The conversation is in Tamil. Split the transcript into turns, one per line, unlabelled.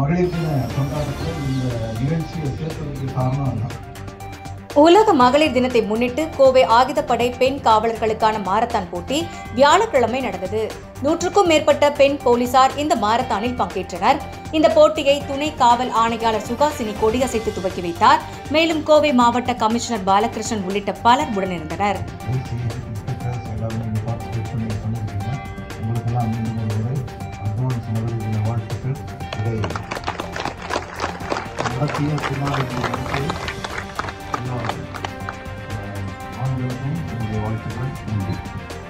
மகளிர் தின கொண்டாட்டத்தில் இந்த நிகழ்ச்சியை சேர்ப்பதற்கு காரணம் என்ன?
உலக மகளிர் தினத்தை முன்னிட்டு கோவை ஆயுதப்படை பெண் காவலர்களுக்கான மாரத்தான் போட்டி வியாழக்கிழமை நடந்தது. 100க்கும் மேற்பட்ட பெண் போலீசார் இந்த மாரத்தானில் பங்கேற்றனர். இந்த போட்டியை துணை காவல் ஆணையாளர் சுகாசினி கொடியசைத்து துவக்கி வைத்தார். மேலும் கோவை மாவட்ட கமிஷனர் பாலகிருஷ்ணன் உள்ளிட்ட பலர் உடனிருந்தனர்.
ஆண்களுக்கும் வாழ்த்துக்கள். நன்றி.